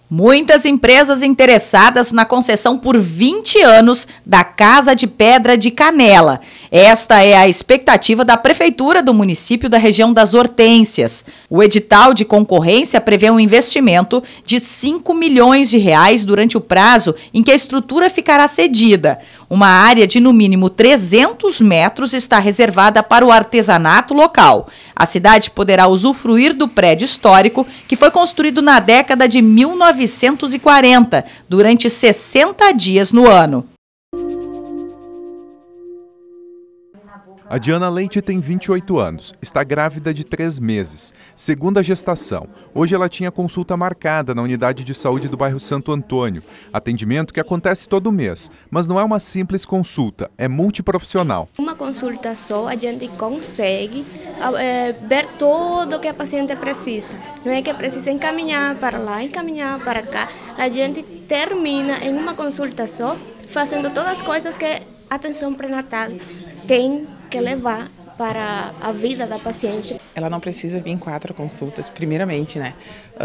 Muitas empresas interessadas na concessão por 20 anos da Casa de Pedra de Canela. Esta é a expectativa da Prefeitura do município da região das Hortênsias. O edital de concorrência prevê um investimento de 5 milhões de reais durante o prazo em que a estrutura ficará cedida. Uma área de no mínimo 300 metros está reservada para o artesanato local. A cidade poderá usufruir do prédio histórico que foi construído na década de 1940, durante 60 dias no ano. A Diana Leite tem 28 anos, está grávida de 3 meses, segunda gestação. Hoje ela tinha consulta marcada na unidade de saúde do bairro Santo Antônio, atendimento que acontece todo mês, mas não é uma simples consulta, é multiprofissional. Uma consulta só, a gente consegue ver tudo o que a paciente precisa. Não é que precisa encaminhar para lá, encaminhar para cá. A gente termina em uma consulta só, fazendo todas as coisas que a atenção pré-natal tem que levar para a vida da paciente. Ela não precisa vir em 4 consultas, primeiramente, né?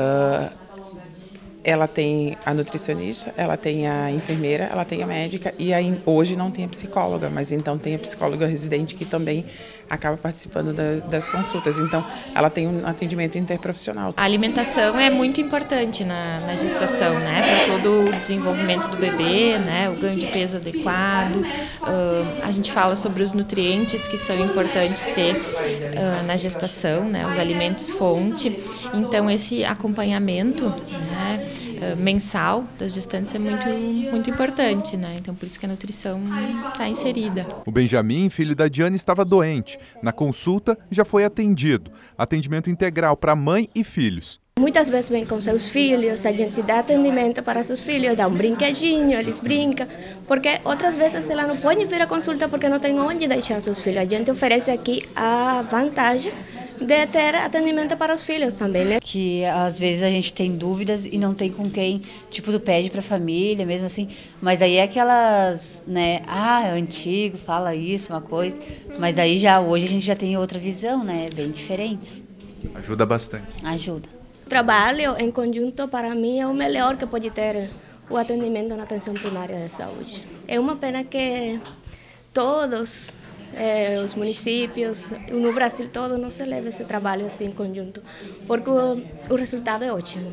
Ela tem a nutricionista, ela tem a enfermeira, ela tem a médica e aí, hoje não tem a psicóloga, mas então tem a psicóloga residente que também acaba participando das consultas. Então, ela tem um atendimento interprofissional. A alimentação é muito importante na gestação, né? Para todo o desenvolvimento do bebê, né? O ganho de peso adequado. A gente fala sobre os nutrientes que são importantes ter na gestação, né? Os alimentos fonte. Então, esse acompanhamento, né, mensal das gestantes é muito importante, né? Então, por isso que a nutrição está inserida. O Benjamin, filho da Diana, estava doente. Na consulta, já foi atendido. Atendimento integral para mãe e filhos. Muitas vezes vem com seus filhos, a gente dá atendimento para seus filhos, dá um brinquedinho, eles brincam, porque outras vezes ela não pode vir à consulta porque não tem onde deixar seus filhos. A gente oferece aqui a vantagem de ter atendimento para os filhos também, né? Que às vezes a gente tem dúvidas e não tem com quem, tipo, tu pede para a família, mesmo assim, mas daí é aquelas, né, é antigo, fala isso, uma coisa, mas daí já hoje a gente já tem outra visão, né, bem diferente. Ajuda bastante. Ajuda. O trabalho em conjunto, para mim, é o melhor que pode ter o atendimento na atenção primária de saúde. É uma pena que todos os municípios, no Brasil todo, não se leva esse trabalho assim em conjunto, porque o resultado é ótimo.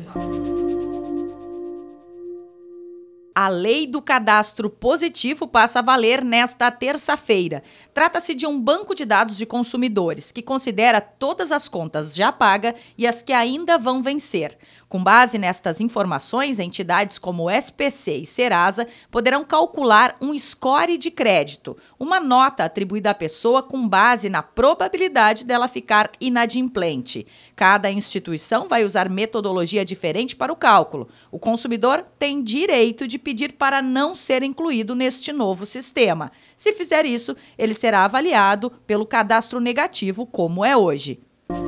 A lei do cadastro positivo passa a valer nesta terça-feira. Trata-se de um banco de dados de consumidores que considera todas as contas já pagas e as que ainda vão vencer. Com base nestas informações, entidades como o SPC e Serasa poderão calcular um score de crédito, uma nota atribuída à pessoa com base na probabilidade dela ficar inadimplente. Cada instituição vai usar metodologia diferente para o cálculo. O consumidor tem direito de pedir para não ser incluído neste novo sistema. Se fizer isso, ele será avaliado pelo cadastro negativo, como é hoje.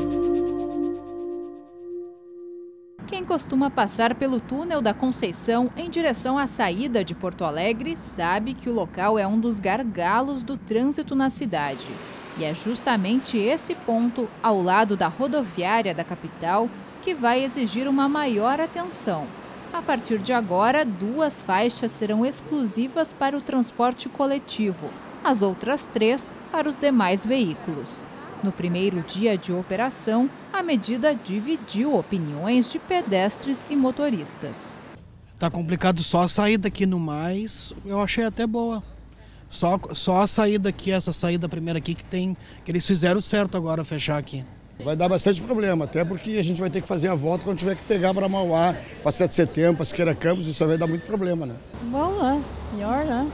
Quem costuma passar pelo túnel da Conceição em direção à saída de Porto Alegre sabe que o local é um dos gargalos do trânsito na cidade. E é justamente esse ponto, ao lado da rodoviária da capital, que vai exigir uma maior atenção. A partir de agora, 2 faixas serão exclusivas para o transporte coletivo, as outras 3 para os demais veículos. No primeiro dia de operação, a medida dividiu opiniões de pedestres e motoristas. Tá complicado só a saída aqui, no mais eu achei até boa. Só a saída aqui, essa saída primeira aqui que eles fizeram certo agora fechar aqui. Vai dar bastante problema, até porque a gente vai ter que fazer a volta quando tiver que pegar para Mauá, para 7 de setembro, para Siqueira Campos, isso vai dar muito problema, né? Bom, né? Pior, né?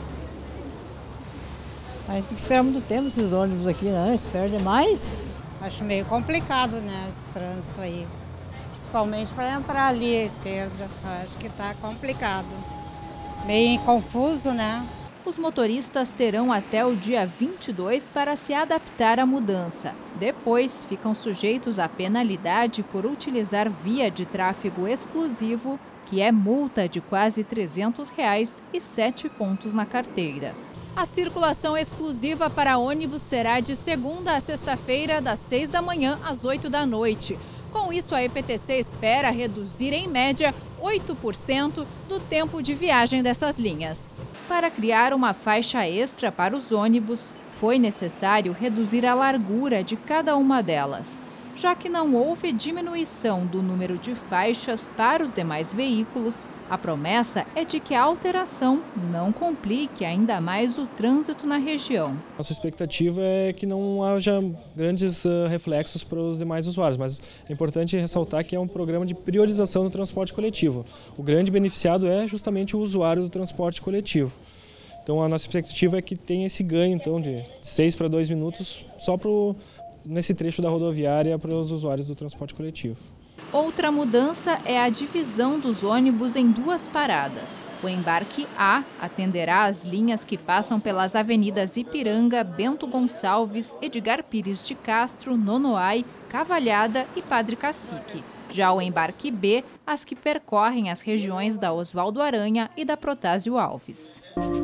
A gente tem que esperar muito tempo esses ônibus aqui, né? Espera demais. Acho meio complicado, né, esse trânsito aí. Principalmente para entrar ali à esquerda. Acho que está complicado. Meio confuso, né? Os motoristas terão até o dia 22 para se adaptar à mudança. Depois, ficam sujeitos à penalidade por utilizar via de tráfego exclusivo, que é multa de quase R$300 e 7 pontos na carteira. A circulação exclusiva para ônibus será de segunda a sexta-feira, das 6 da manhã às 8 da noite. Com isso, a EPTC espera reduzir, em média, 8% do tempo de viagem dessas linhas. Para criar uma faixa extra para os ônibus, foi necessário reduzir a largura de cada uma delas. Já que não houve diminuição do número de faixas para os demais veículos, a promessa é de que a alteração não complique ainda mais o trânsito na região. Nossa expectativa é que não haja grandes reflexos para os demais usuários, mas é importante ressaltar que é um programa de priorização do transporte coletivo. O grande beneficiado é justamente o usuário do transporte coletivo. Então a nossa expectativa é que tenha esse ganho então, de 6 para 2 minutos só nesse trecho da rodoviária para os usuários do transporte coletivo. Outra mudança é a divisão dos ônibus em 2 paradas. O embarque A atenderá as linhas que passam pelas avenidas Ipiranga, Bento Gonçalves, Edgar Pires de Castro, Nonoai, Cavalhada e Padre Cacique. Já o embarque B, as que percorrem as regiões da Oswaldo Aranha e da Protásio Alves.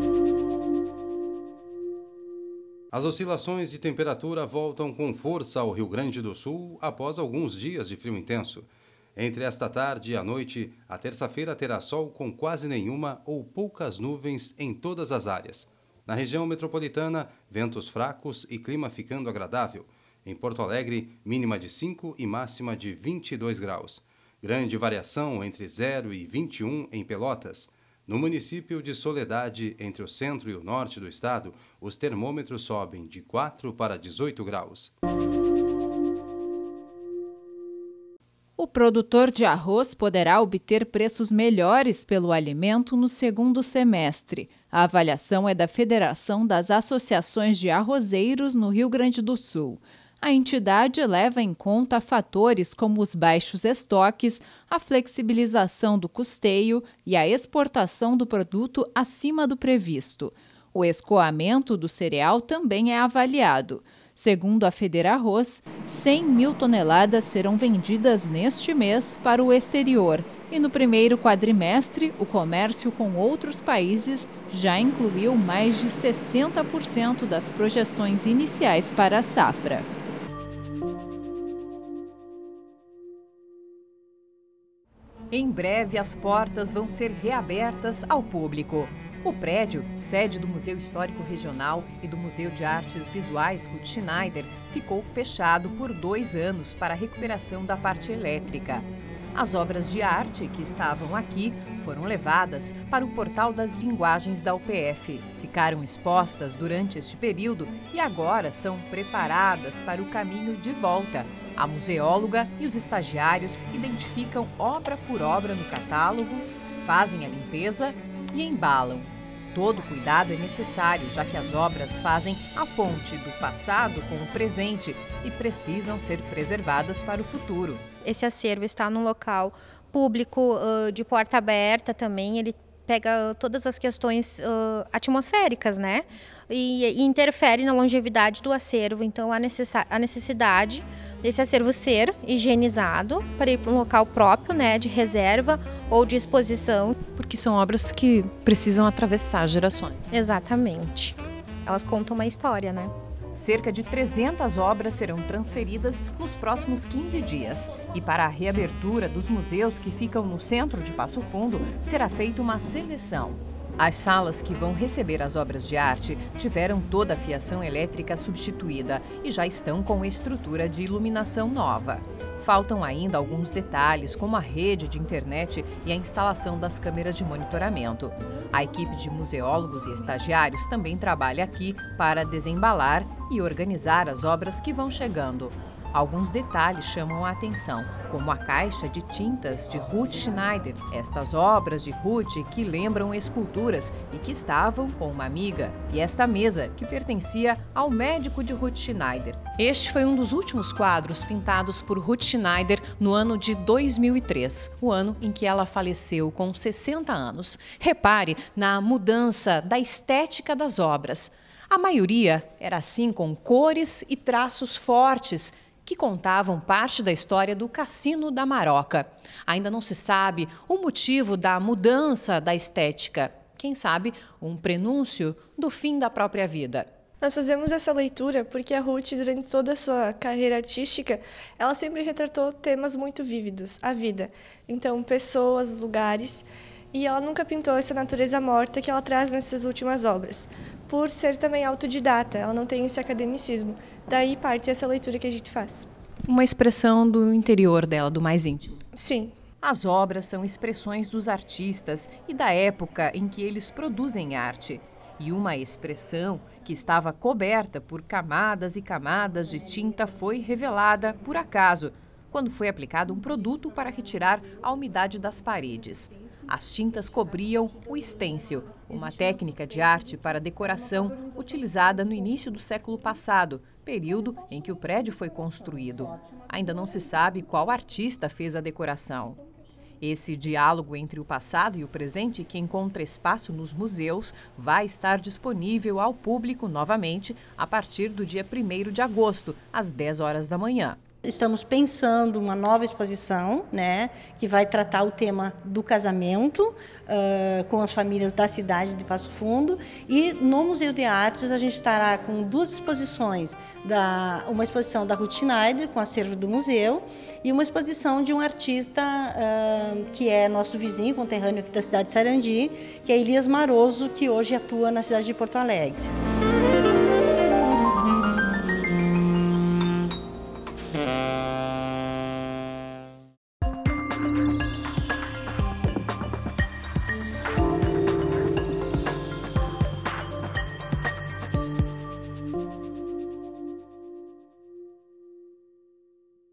As oscilações de temperatura voltam com força ao Rio Grande do Sul após alguns dias de frio intenso. Entre esta tarde e a noite, a terça-feira terá sol com quase nenhuma ou poucas nuvens em todas as áreas. Na região metropolitana, ventos fracos e clima ficando agradável. Em Porto Alegre, mínima de 5 e máxima de 22 graus. Grande variação entre 0 e 21 em Pelotas. No município de Soledade, entre o centro e o norte do estado, os termômetros sobem de 4 para 18 graus. O produtor de arroz poderá obter preços melhores pelo alimento no segundo semestre. A avaliação é da Federação das Associações de Arrozeiros no Rio Grande do Sul. A entidade leva em conta fatores como os baixos estoques, a flexibilização do custeio e a exportação do produto acima do previsto. O escoamento do cereal também é avaliado. Segundo a Federarroz, 100 mil toneladas serão vendidas neste mês para o exterior. E no primeiro quadrimestre, o comércio com outros países já incluiu mais de 60% das projeções iniciais para a safra. Em breve, as portas vão ser reabertas ao público. O prédio, sede do Museu Histórico Regional e do Museu de Artes Visuais Ruth Schneider, ficou fechado por 2 anos para a recuperação da parte elétrica. As obras de arte que estavam aqui foram levadas para o Portal das Linguagens da UPF. Ficaram expostas durante este período e agora são preparadas para o caminho de volta. A museóloga e os estagiários identificam obra por obra no catálogo, fazem a limpeza e embalam. Todo cuidado é necessário, já que as obras fazem a ponte do passado com o presente e precisam ser preservadas para o futuro. Esse acervo está num local público, de porta aberta também, ele pega todas as questões atmosféricas, né? E interfere na longevidade do acervo. Então, a necessidade desse acervo ser higienizado para ir para um local próprio, né, de reserva ou de exposição. Porque são obras que precisam atravessar gerações. Exatamente. Elas contam uma história, né? Cerca de 300 obras serão transferidas nos próximos 15 dias. E para a reabertura dos museus que ficam no centro de Passo Fundo, será feita uma seleção. As salas que vão receber as obras de arte tiveram toda a fiação elétrica substituída e já estão com estrutura de iluminação nova. Faltam ainda alguns detalhes, como a rede de internet e a instalação das câmeras de monitoramento. A equipe de museólogos e estagiários também trabalha aqui para desembalar e organizar as obras que vão chegando. Alguns detalhes chamam a atenção, como a caixa de tintas de Ruth Schneider. Estas obras de Ruth que lembram esculturas e que estavam com uma amiga. E esta mesa que pertencia ao médico de Ruth Schneider. Este foi um dos últimos quadros pintados por Ruth Schneider no ano de 2003, o ano em que ela faleceu com 60 anos. Repare na mudança da estética das obras. A maioria era assim com cores e traços fortes, que contavam parte da história do Cassino da Maroca. Ainda não se sabe o motivo da mudança da estética. Quem sabe, um prenúncio do fim da própria vida. Nós fazemos essa leitura porque a Ruth, durante toda a sua carreira artística, ela sempre retratou temas muito vívidos, a vida. Então, pessoas, lugares, e ela nunca pintou essa natureza morta que ela traz nessas últimas obras. Por ser também autodidata, ela não tem esse academicismo. Daí parte essa leitura que a gente faz. Uma expressão do interior dela, do mais íntimo. Sim. As obras são expressões dos artistas e da época em que eles produzem arte. E uma expressão que estava coberta por camadas e camadas de tinta foi revelada por acaso, quando foi aplicado um produto para retirar a umidade das paredes. As tintas cobriam o stencil, uma técnica de arte para decoração utilizada no início do século passado, período em que o prédio foi construído. Ainda não se sabe qual artista fez a decoração. Esse diálogo entre o passado e o presente, que encontra espaço nos museus, vai estar disponível ao público novamente a partir do dia 1º de agosto, às 10 horas da manhã. Estamos pensando uma nova exposição, né, que vai tratar o tema do casamento com as famílias da cidade de Passo Fundo. E no Museu de Artes a gente estará com 2 exposições, uma exposição da Ruth Schneider, com acervo do museu, e uma exposição de um artista que é nosso vizinho, conterrâneo aqui da cidade de Sarandi, que é Elias Maroso, que hoje atua na cidade de Porto Alegre.